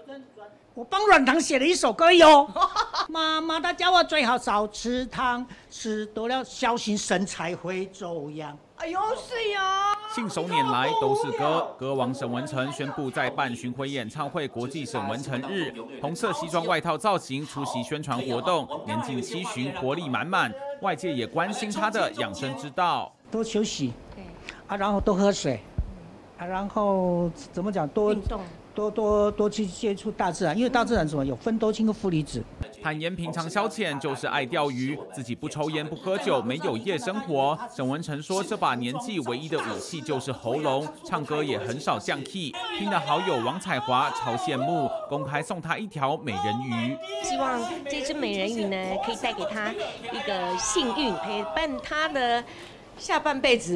我帮软糖写了一首歌哟。妈妈她叫我最好少吃糖，吃多了小心身材会走样。 哎呦，是呀！ 信手拈来都是歌，歌王沈文程宣布在办巡回演唱会国际沈文程日，红色西装外套造型出席宣传活动，年近70，活力满满。外界也关心他的养生之道， 多休息，然后多喝水，然后怎么讲多运动。多去接触大自然，因为大自然什么有芬多精和负离子。 坦言平常消遣就是爱钓鱼，自己不抽烟不喝酒，没有夜生活。沈文程说，这把年纪唯一的武器就是喉咙，唱歌也很少降 key。听的好友王彩华超羡慕，公开送他一条美人鱼。 希望这只美人鱼呢，可以带给他一个幸运，陪伴他的下半辈子。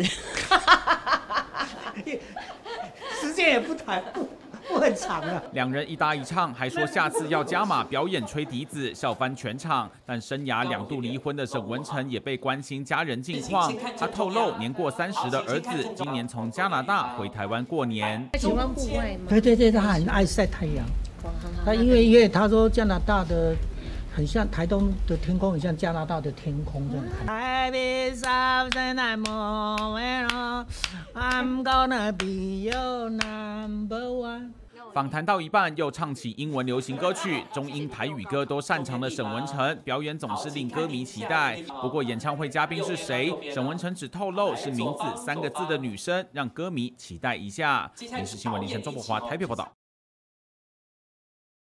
时间也不短。不很长啊。 两人一搭一唱，还说下次要加码表演吹笛子，笑翻全场。但生涯2度离婚的沈文程也被关心家人近况。他透露，年过30的儿子今年从加拿大回台湾过年。 喜欢户外吗？ 对，他很爱晒太阳。他因为他说加拿大的。很像台东的天空，很像加拿大的天空这样。 访谈到一半，又唱起英文流行歌曲，中英台语歌都擅长的沈文程，表演总是令歌迷期待。不过演唱会嘉宾是谁，沈文程只透露是名字3个字的女生，让歌迷期待一下。电视新闻林晨、庄博华台北报道。